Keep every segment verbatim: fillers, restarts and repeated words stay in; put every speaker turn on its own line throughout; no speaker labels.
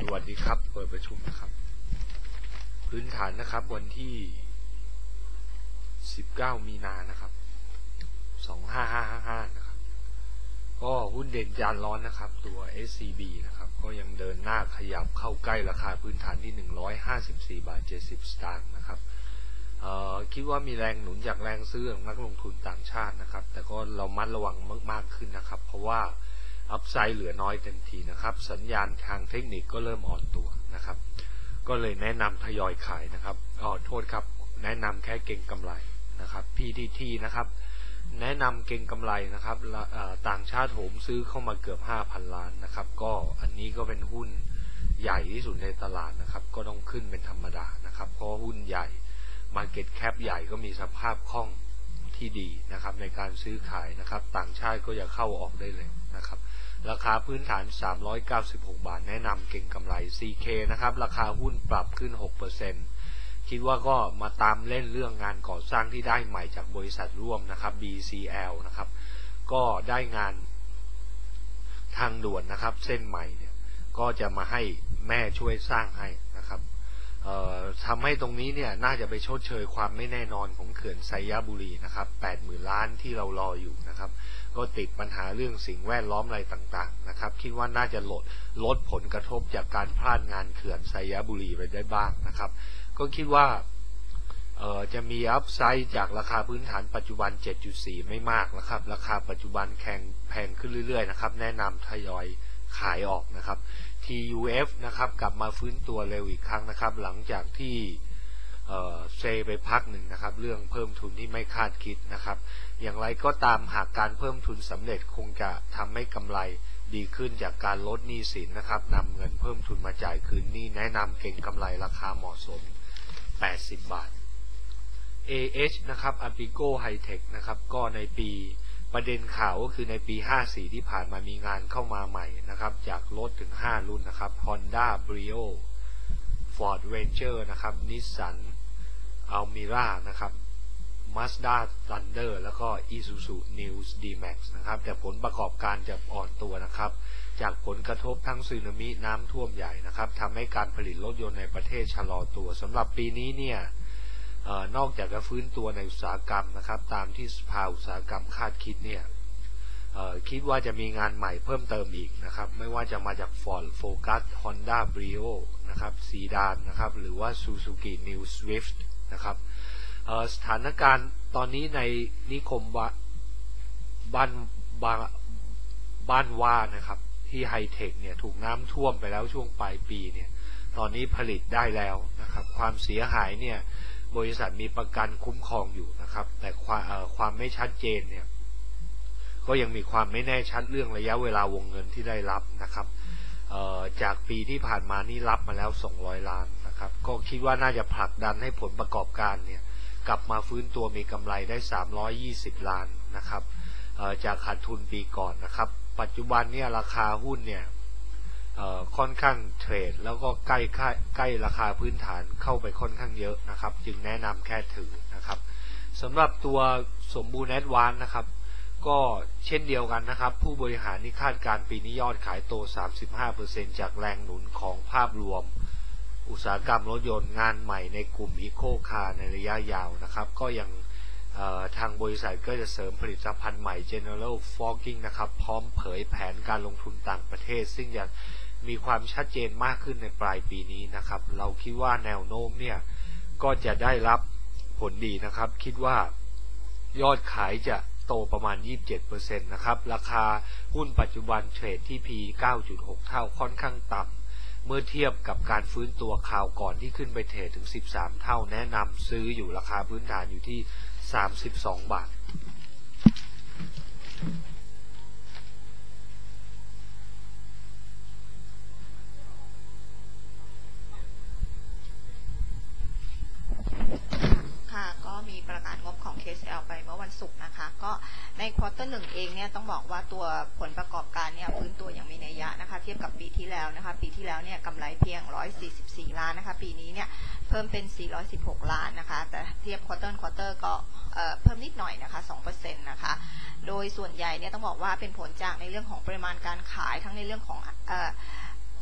วัสดีครับเปิดประชุมนะครับพื้นฐานนะครับวันที่สิบเก้ามีนานะครับสองห้าห้าห้านะครับก็หุ้นเด่นจานร้อนนะครับตัว เอส ซี บี นะครับก็ยังเดินหน้าขยับเข้าใกล้ราคาพื้นฐานที่หนึ่งร้อยห้าสิบสี่บาทเจ็ดสิบสตางค์นะครับเอ่อคิดว่ามีแรงหนุนจากแรงซื้อของนักลงทุนต่างชาตินะครับแต่ก็เรามัดระวังมากๆขึ้นนะครับเพราะว่าอัพไซด์เหลือน้อยเต็มทีนะครับสัญญาณทางเทคนิคก็เริ่มอ่อนตัวนะครับก็เลยแนะนำทยอยขายนะครับอ๋อโทษครับแนะนำแค่เก็งกำไรนะครับ พี ที ที นะครับแนะนำเก็งกำไรนะครับต่างชาติโหมซื้อเข้ามาเกือบ ห้าพัน ล้านนะครับก็อันนี้ก็เป็นหุ้นใหญ่ที่สุดในตลาดนะครับก็ต้องขึ้นเป็นธรรมดานะครับเพราะหุ้นใหญ่ Market Cap ใหญ่ก็มีสภาพคล่องที่ดีนะครับในการซื้อขายนะครับต่างชาติก็จะเข้าออกได้เลยนะครับราคาพื้นฐานสามร้อยเก้าสิบหกบาทแนะนำเก็งกำไร ซี เค นะครับราคาหุ้นปรับขึ้น หกเปอร์เซ็นต์ คิดว่าก็มาตามเล่นเรื่องงานก่อสร้างที่ได้ใหม่จากบริษัทร่วมนะครับ บี ซี แอล นะครับก็ได้งานทางด่วนนะครับเส้นใหม่เนี่ยก็จะมาให้แม่ช่วยสร้างให้นะครับเอ่อทำให้ตรงนี้เนี่ยน่าจะไปชดเชยความไม่แน่นอนของเขื่อนไซยบุรีนะครับ แปดหมื่น ล้านที่เรารออยู่นะครับก็ติดปัญหาเรื่องสิ่งแวดล้อมอะไรต่างๆนะครับคิดว่าน่าจะลดลดผลกระทบจากการพลาดงานเขื่อนไซยบุรีไปได้บ้างนะครับก็คิดว่าเอ่อจะมีอัพไซด์จากราคาพื้นฐานปัจจุบัน เจ็ดจุดสี่ ไม่มากนะครับราคาปัจจุบันแข็งแพงขึ้นเรื่อยๆนะครับแนะนำทยอยขายออกนะครับ ที ยู เอฟ นะครับกลับมาฟื้นตัวเร็วอีกครั้งนะครับหลังจากที่เอ่อเซไปพักหนึ่งนะครับเรื่องเพิ่มทุนที่ไม่คาดคิดนะครับอย่างไรก็ตามหากการเพิ่มทุนสำเร็จคงจะทำให้กำไรดีขึ้นจากการลดหนี้สินนะครับนำเงินเพิ่มทุนมาจ่ายคืนหนี้แนะนำเก็งกำไรราคาเหมาะสมแปดสิบบาท เอ เอช นะครับ Apico High-Tech นะครับก็ในปีประเด็นข่าวก็คือในปีห้าสี่ที่ผ่านมามีงานเข้ามาใหม่นะครับจากรถถึงห้ารุ่นนะครับ Honda Brio Ford Ranger นะครับ Nissan Almera นะครับ Mazda Thunder แล้วก็ Isuzu New ดี แม็กซ์ นะครับแต่ผลประกอบการจะอ่อนตัวนะครับจากผลกระทบทั้งสึนามิน้ำท่วมใหญ่นะครับทำให้การผลิตรถยนต์ในประเทศชะลอตัวสำหรับปีนี้เนี่ยเอ่อนอกจากจะฟื้นตัวในอุตสาหกรรมนะครับตามที่สภาอุตสาหกรรมคาดคิดเนี่ยเอ่อคิดว่าจะมีงานใหม่เพิ่มเติมอีกนะครับไม่ว่าจะมาจาก Ford Focus Honda Brio นะครับซีดานนะครับหรือว่า Suzuki New Swift นะครับสถานการณ์ตอนนี้ในนิคมบ้านบ้านบ้านว่านะครับที่ไฮเทคเนี่ยถูกน้ำท่วมไปแล้วช่วงปลายปีเนี่ยตอนนี้ผลิตได้แล้วนะครับความเสียหายเนี่ยบริษัทมีประกันคุ้มครองอยู่นะครับแต่ความความไม่ชัดเจนเนี่ยก็ยังมีความไม่แน่ชัดเรื่องระยะเวลาวงเงินที่ได้รับนะครับจากปีที่ผ่านมานี่รับมาแล้วสองร้อยล้านนะครับก็คิดว่าน่าจะผลักดันให้ผลประกอบการเนี่ยกลับมาฟื้นตัวมีกำไรได้สามร้อยยี่สิบล้านนะครับจากขาดทุนปีก่อนนะครับปัจจุบันเนี่ยราคาหุ้นเนี่ยค่อนข้างเทรดแล้วก็ใกล้ใกล้ราคาพื้นฐานเข้าไปค่อนข้างเยอะนะครับจึงแนะนำแค่ถือนะครับสำหรับตัวสมบูรณ์แอดวานซ์นะครับก็เช่นเดียวกันนะครับผู้บริหารที่คาดการปีนี้ยอดขายโต สามสิบห้าเปอร์เซ็นต์ จากแรงหนุนของภาพรวมอุตสาหกรรมรถยนต์งานใหม่ในกลุ่มอีโคคาร์ในระยะยาวนะครับก็ยังทางบริษัทก็จะเสริมผลิตภัณฑ์ใหม่ General Fogging นะครับพร้อมเผยแผนการลงทุนต่างประเทศซึ่งจะมีความชัดเจนมากขึ้นในปลายปีนี้นะครับเราคิดว่าแนวโน้มเนี่ยก็จะได้รับผลดีนะครับคิดว่ายอดขายจะโตประมาณ ยี่สิบเจ็ดเปอร์เซ็นต์ นะครับราคาหุ้นปัจจุบันเทรดที่ พี เก้าจุดหก เท่าค่อนข้างต่ำเมื่อเทียบกับการฟื้นตัวข่าวก่อนที่ขึ้นไปเทรดถึงสิบสามเท่าแนะนำซื้ออยู่ราคาพื้นฐานอยู่ที่สามสิบสองบาท
ค่ะก็มีประกาศงบของ เค เอส แอล ไปเมื่อวันศุกร์นะคะก็ในควอเตอร์หนึ่งเองเนี่ยต้องบอกว่าตัวผลประกอบการเนี่ยฟื้นตัวอย่างมีนัยยะนะคะเทียบกับปีที่แล้วนะคะปีที่แล้วเนี่ยกำไรเพียงหนึ่งร้อยสี่สิบสี่ล้านนะคะปีนี้เนี่ยเพิ่มเป็นสี่ร้อยสิบหกล้านนะคะแต่เทียบควอเตอร์ควอเตอร์ก็เพิ่มนิดหน่อยนะคะ สองเปอร์เซ็นต์ นะคะโดยส่วนใหญ่เนี่ยต้องบอกว่าเป็นผลจากในเรื่องของปริมาณการขายทั้งในเรื่องของ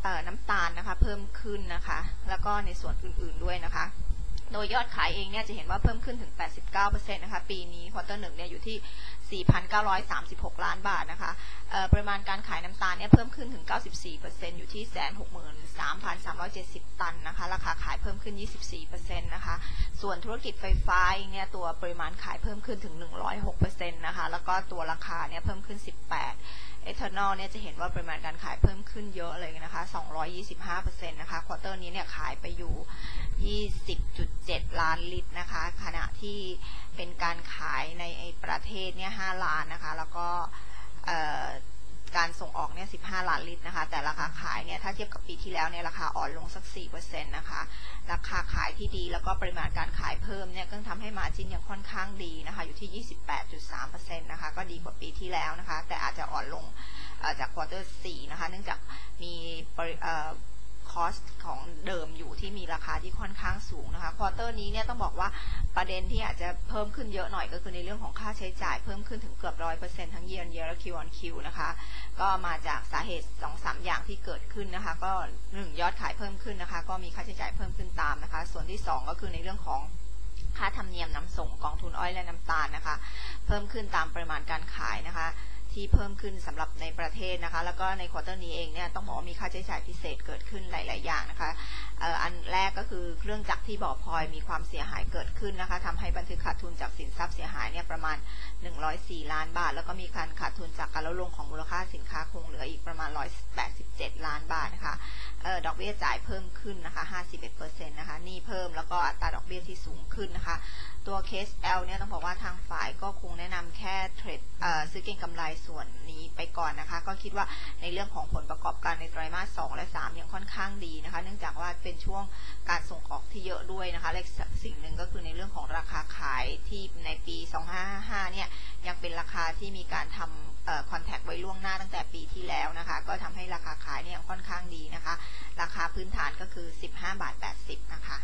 น้ำตาลนะคะเพิ่มขึ้นนะคะแล้วก็ในส่วนอื่นๆด้วยนะคะโดยยอดขายเองเนี่ยจะเห็นว่าเพิ่มขึ้นถึง แปดสิบเก้าเปอร์เซ็นต์ นะคะปีนี้ควอเตอร์หนึ่งเนี่ยอยู่ที่ สี่พันเก้าร้อยสามสิบหก ล้านบาทนะคะปริมาณการขายน้ำตาลเนี่ยเพิ่มขึ้นถึง เก้าสิบสี่เปอร์เซ็นต์ อยู่ที่ หนึ่งแสนหกหมื่นสามพันสามร้อยเจ็ดสิบ ตันนะคะราคาขายเพิ่มขึ้น ยี่สิบสี่เปอร์เซ็นต์ นะคะส่วนธุรกิจไฟฟ้าเองเนี่ยตัวปริมาณขายเพิ่มขึ้นถึง หนึ่งร้อยหกเปอร์เซ็นต์ นะคะแล้วก็ตัวราคาเนี่ยเพิ่มขึ้น สิบแปดเอทานอลเนี่ยจะเห็นว่าปริมาณการขายเพิ่มขึ้นเยอะเลยนะคะ สองร้อยยี่สิบห้าเปอร์เซ็นต์ นะคะควอเตอร์นี้เนี่ยขายไปอยู่ ยี่สิบจุดเจ็ด ล้านลิตรนะคะขณะที่เป็นการขายในประเทศเนี่ยห้าล้านนะคะแล้วก็การส่งออกเนี่ยสิบห้าล้านลิตรนะคะแต่ราคาขายเนี่ยถ้าเทียบกับปีที่แล้วเนี่ยราคาอ่อนลงสัก สี่เปอร์เซ็นต์ นะคะราคาขายที่ดีแล้วก็ปริมาณการขายเพิ่มเนี่ยก็ทำให้มาร์จิ้นยังค่อนข้างดีนะคะอยู่ที่ ยี่สิบแปดจุดสามเปอร์เซ็นต์ นะคะก็ดีกว่าปีที่แล้วนะคะแต่อาจจะอ่อนลงจากควอเตอร์สี่นะคะเนื่องจากมีคอสของเดิมอยู่ที่มีราคาที่ค่อนข้างสูงนะคะควอเตอร์นี้เนี่ยต้องบอกว่าประเด็นที่อาจจะเพิ่มขึ้นเยอะหน่อยก็คือในเรื่องของค่าใช้จ่ายเพิ่มขึ้นถึงเกือบร้อยเปอร์เซ็นต์ทั้ง year on year และ Q on Q นะคะก็มาจากสาเหตุ สองสาม อย่างที่เกิดขึ้นนะคะก็หนึ่งยอดขายเพิ่มขึ้นนะคะก็มีค่าใช้จ่ายเพิ่มขึ้นตามนะคะส่วนที่สองก็คือในเรื่องของค่าธรรมเนียมนำส่งกองทุนอ้อยและน้ำตาลนะคะเพิ่มขึ้นตามปริมาณการขายนะคะที่เพิ่มขึ้นสำหรับในประเทศนะคะแล้วก็ในควอเตอร์นี้เองเนี่ยต้องบอกว่ามีค่าใช้จ่ายพิเศษเกิดขึ้นหลายๆอย่างนะคะเอ่ออันแรกก็คือเครื่องจักรที่บ่อพลอยมีความเสียหายเกิดขึ้นนะคะทำให้บันทึกขาดทุนจากสินทรัพย์เสียหายเนี่ยประมาณหนึ่งร้อยสี่ล้านบาทแล้วก็มีการขาดทุนจากการลดลงของมูลค่าสินค้าคงเหลืออีกประมาณหนึ่งร้อยแปดสิบเจ็ดล้านบาทนะคะเอ่อดอกเบี้ยจ่ายเพิ่มขึ้นนะคะ ห้าสิบเอ็ดเปอร์เซ็นต์ นะคะหนี้เพิ่มแล้วก็อัตราดอกเบี้ยที่สูงขึ้นนะคะตัว เค เอส แอล เนี่ยต้องบอกว่าทางฝ่ายก็คงแนะนำแค่เทรดเอ่อซื้อเก็งกำไรส่วนนี้ไปก่อนนะคะก็คิดว่าในเรื่องของผลประกอบการในไตรมาสสองและสามยังค่อนข้างดีนะคะเนื่องจากว่าเป็นช่วงการส่งออกที่เยอะด้วยนะคะและสิ่งหนึ่งก็คือในเรื่องของราคาขายที่ในปีสองพันห้าร้อยห้าสิบห้าเนี่ยยังเป็นราคาที่มีการทำเอ่อคอนแทคไว้ล่วงหน้าตั้งแต่ปีที่แล้วนะคะก็ทำให้ราคาขายเนี่ยยังค่อนข้างดีนะคะราคาพื้นฐานก็คือสิบห้าบาทแปดสิบนะคะ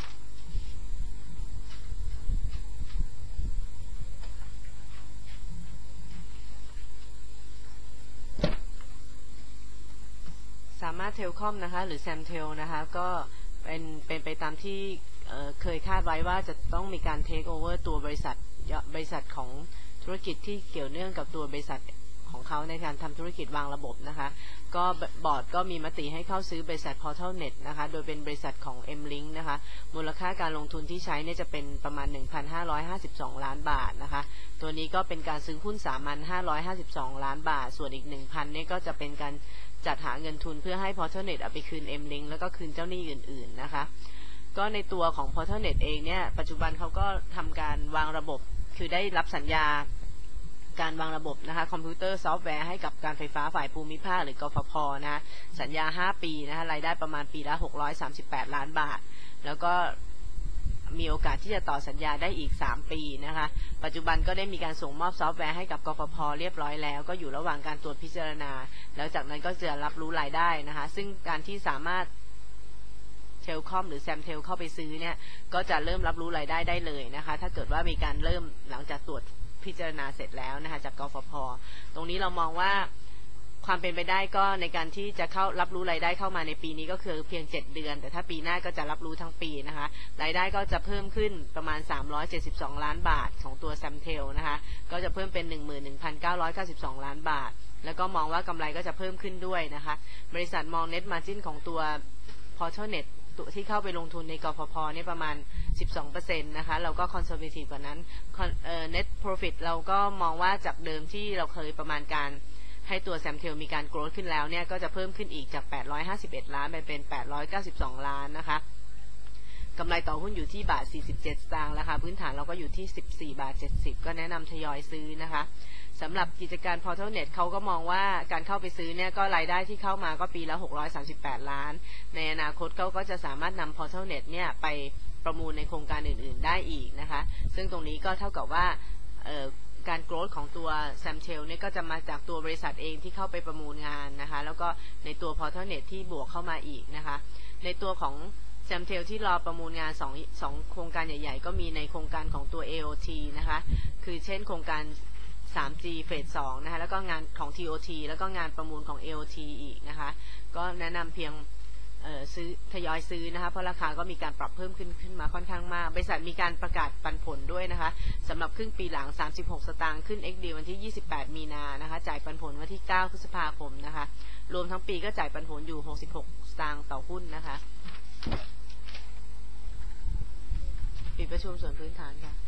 สามารถเทลคอมนะคะหรือแซมเทลนะคะก็เป็นเป็นไปตามที่เอ่อเคยคาดไว้ว่าจะต้องมีการเทคโอเวอร์ตัวบริษัทบริษัทของธุรกิจที่เกี่ยวเนื่องกับตัวบริษัทของเขาในการทำธุรกิจวางระบบนะคะก็บอร์ดก็มีมติให้เข้าซื้อบริษัท Portalnet นะคะโดยเป็นบริษัทของ M-Link นะคะมูลค่าการลงทุนที่ใช้เนี่ยจะเป็นประมาณ หนึ่งพันห้าร้อยห้าสิบสอง ล้านบาทนะคะตัวนี้ก็เป็นการซื้อหุ้นสามัญห้าร้อยห้าสิบสองล้านบาทส่วนอีก หนึ่งพัน เนี่ยก็จะเป็นการจัดหาเงินทุนเพื่อให้ Portalnet เอาไปคืน M-Link แล้วก็คืนเจ้าหนี้อื่นๆนะคะก็ในตัวของ Portalnet เองเนี่ยปัจจุบันเขาก็ทำการวางระบบคือได้รับสัญญาการวางระบบนะคะคอมพิวเตอร์ซอฟต์แวร์ให้กับการไฟฟ้าฝ่ายภูมิภาคหรือกฟผ.นะสัญญาห้าปีนะคะรายได้ประมาณปีละหกร้อยสามสิบแปดล้านบาทแล้วก็มีโอกาสที่จะต่อสัญญาได้อีกสามปีนะคะปัจจุบันก็ได้มีการส่งมอบซอฟต์แวร์ให้กับกฟผ.เรียบร้อยแล้วก็อยู่ระหว่างการตรวจพิจารณาแล้วจากนั้นก็จะรับรู้รายได้นะคะซึ่งการที่สามารถเทลคอมหรือแซมเทลเข้าไปซื้อเนี่ยก็จะเริ่มรับรู้รายได้ได้เลยนะคะถ้าเกิดว่ามีการเริ่มหลังจากตรวจพิจารณาเสร็จแล้วนะคะจากกฟผ.ตรงนี้เรามองว่าความเป็นไปได้ก็ในการที่จะเข้ารับรู้รายได้เข้ามาในปีนี้ก็คือเพียงเจ็ดเดือนแต่ถ้าปีหน้าก็จะรับรู้ทั้งปีนะคะรายได้ก็จะเพิ่มขึ้นประมาณสามร้อยเจ็ดสิบสองล้านบาทของตัวแซมเทลนะคะก็จะเพิ่มเป็น หนึ่งหมื่นหนึ่งพันเก้าร้อยเก้าสิบสอง ล้านบาทแล้วก็มองว่ากำไรก็จะเพิ่มขึ้นด้วยนะคะบริษัทมอง Net Margin ของตัว Portalnetที่เข้าไปลงทุนในกฟผ.เนี่ยประมาณ สิบสองเปอร์เซ็นต์ นะคะเราก็ conservative กว่านั้นเอ่อ net profit เราก็มองว่าจากเดิมที่เราเคยประมาณการให้ตัวแซมเทลมีการ growth ขึ้นแล้วเนี่ยก็จะเพิ่มขึ้นอีกจากแปดร้อยห้าสิบเอ็ดล้านไปเป็นแปดร้อยเก้าสิบสองล้านนะคะกำไรต่อหุ้นอยู่ที่บาทสี่สิบเจ็ดสตางค์ราคาพื้นฐานเราก็อยู่ที่สิบสี่บาทเจ็ดสิบก็แนะนำทยอยซื้อนะคะสำหรับกิจการ Portalnet เขาก็มองว่าการเข้าไปซื้อเนี่ยก็รายได้ที่เข้ามาก็ปีละหกร้อยสามสิบแปดล้านในอนาคตเขาก็จะสามารถนำ Portalnet เนี่ยไปประมูลในโครงการอื่นๆได้อีกนะคะซึ่งตรงนี้ก็เท่ากับว่าการโกรธของตัวแซมเทลเนี่ยก็จะมาจากตัวบริษัทเองที่เข้าไปประมูลงานนะคะแล้วก็ในตัว Portalnet ที่บวกเข้ามาอีกนะคะในตัวของแซมเทลที่รอประมูลงานสอง สองโครงการใหญ่ๆก็มีในโครงการของตัว เอ โอ ที นะคะคือเช่นโครงการทรี จี เฟสสองนะคะแล้วก็งานของ ที โอ ที แล้วก็งานประมูลของ เอ โอ ที อีกนะคะก็แนะนำเพียงเอ่อซื้อทยอยซื้อนะคะเพราะราคาก็มีการปรับเพิ่มขึ้นขึ้นมาค่อนข้างมากบริษัทมีการประกาศปันผลด้วยนะคะสำหรับครึ่งปีหลังสามสิบหกสตางค์ขึ้น เอ็กซ์ ดี วันที่ยี่สิบแปดมีนานะคะจ่ายปันผลวันที่เก้าพฤษภาคมนะคะรวมทั้งปีก็จ่ายปันผลอยู่หกสิบหกสตางค์ต่อหุ้นนะคะปิดประชุมส่วนพื้นฐานค่ะ